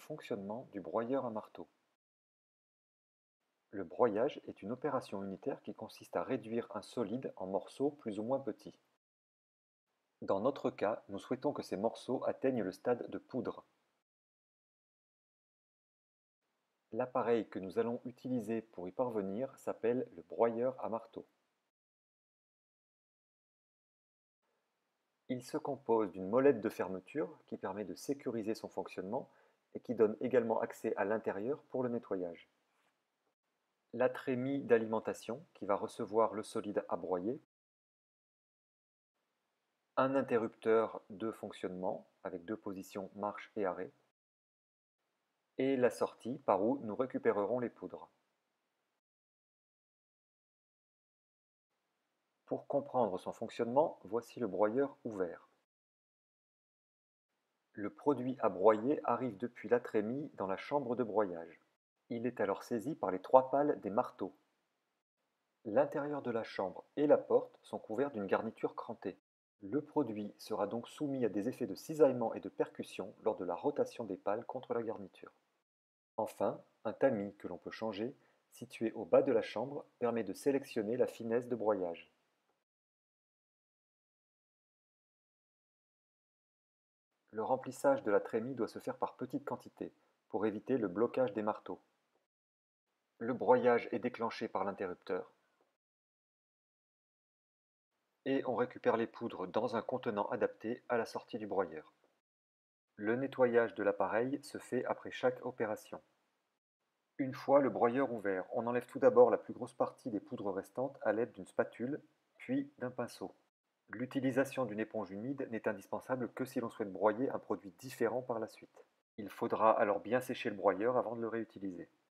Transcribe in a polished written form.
fonctionnement du broyeur à marteau. Le broyage est une opération unitaire qui consiste à réduire un solide en morceaux plus ou moins petits. Dans notre cas, nous souhaitons que ces morceaux atteignent le stade de poudre. L'appareil que nous allons utiliser pour y parvenir s'appelle le broyeur à marteau. Il se compose d'une molette de fermeture qui permet de sécuriser son fonctionnement et qui donne également accès à l'intérieur pour le nettoyage. La trémie d'alimentation qui va recevoir le solide à broyer, un interrupteur de fonctionnement avec deux positions marche et arrêt, et la sortie par où nous récupérerons les poudres. Pour comprendre son fonctionnement, voici le broyeur ouvert. Le produit à broyer arrive depuis la trémie dans la chambre de broyage. Il est alors saisi par les trois pales des marteaux. L'intérieur de la chambre et la porte sont couverts d'une garniture crantée. Le produit sera donc soumis à des effets de cisaillement et de percussion lors de la rotation des pales contre la garniture. Enfin, un tamis que l'on peut changer, situé au bas de la chambre, permet de sélectionner la finesse de broyage. Le remplissage de la trémie doit se faire par petites quantités, pour éviter le blocage des marteaux. Le broyage est déclenché par l'interrupteur. Et on récupère les poudres dans un contenant adapté à la sortie du broyeur. Le nettoyage de l'appareil se fait après chaque opération. Une fois le broyeur ouvert, on enlève tout d'abord la plus grosse partie des poudres restantes à l'aide d'une spatule, puis d'un pinceau. L'utilisation d'une éponge humide n'est indispensable que si l'on souhaite broyer un produit différent par la suite. Il faudra alors bien sécher le broyeur avant de le réutiliser.